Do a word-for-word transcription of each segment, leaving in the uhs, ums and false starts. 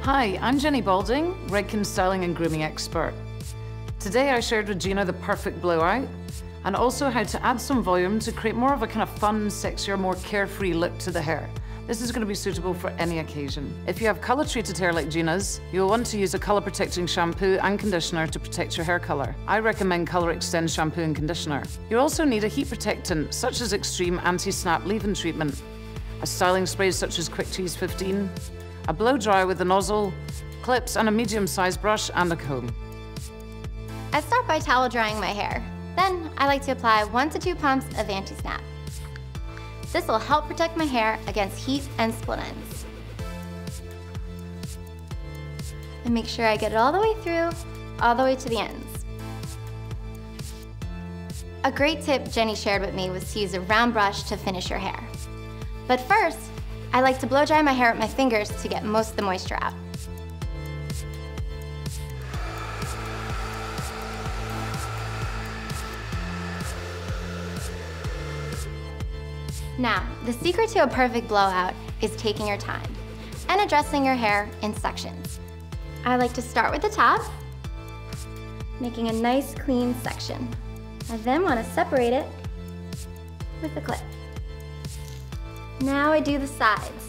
Hi, I'm Jenny Balding, Redken styling and grooming expert. Today I shared with Gina the perfect blowout and also how to add some volume to create more of a kind of fun, sexier, more carefree look to the hair. This is going to be suitable for any occasion. If you have color treated hair like Gina's, you'll want to use a color protecting shampoo and conditioner to protect your hair color. I recommend Color Extend shampoo and conditioner. You also need a heat protectant such as Extreme Anti-Snap Leave-In Treatment, a styling spray such as Quick Tease fifteen, a blow dryer with a nozzle, clips and a medium-sized brush and a comb. I start by towel drying my hair. Then I like to apply one to two pumps of Anti-Snap. This will help protect my hair against heat and split ends. And make sure I get it all the way through, all the way to the ends. A great tip Jenny shared with me was to use a round brush to finish your hair. But first, I like to blow dry my hair with my fingers to get most of the moisture out. Now, the secret to a perfect blowout is taking your time and addressing your hair in sections. I like to start with the top, making a nice clean section. I then want to separate it with a clip. Now I do the sides.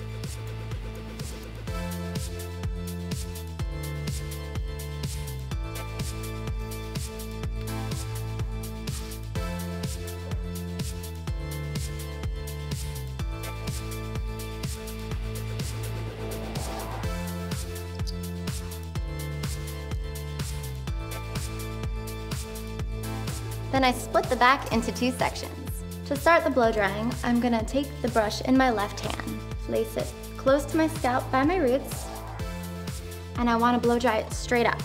Then I split the back into two sections. To start the blow drying, I'm gonna take the brush in my left hand, place it close to my scalp by my roots, and I wanna blow dry it straight up.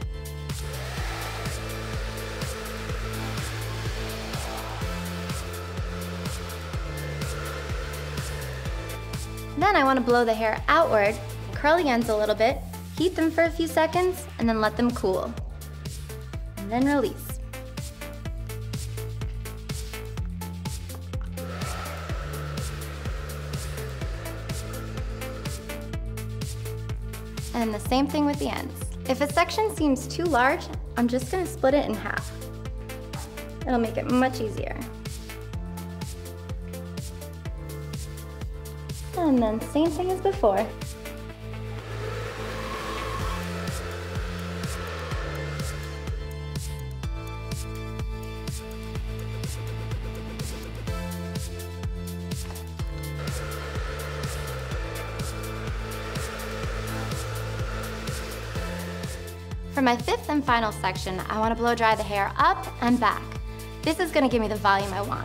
Then I wanna blow the hair outward, curl the ends a little bit, heat them for a few seconds, and then let them cool. And then release. And the same thing with the ends. If a section seems too large, I'm just gonna split it in half. It'll make it much easier. And then same thing as before. For my fifth and final section, I want to blow dry the hair up and back. This is going to give me the volume I want.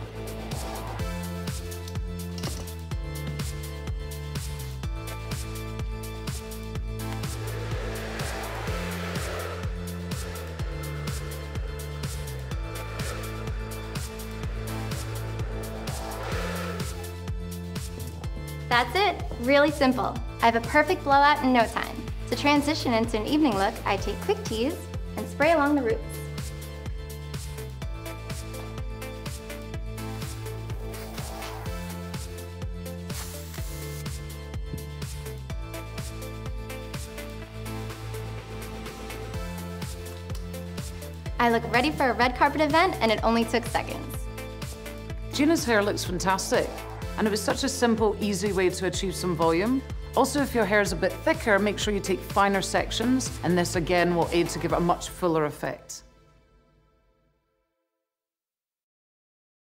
That's it, really simple. I have a perfect blowout in no time. To transition into an evening look, I take Quick Tease and spray along the roots. I look ready for a red carpet event, and it only took seconds. Gina's hair looks fantastic, and it was such a simple, easy way to achieve some volume. Also, if your hair is a bit thicker, make sure you take finer sections, and this again will aid to give it a much fuller effect.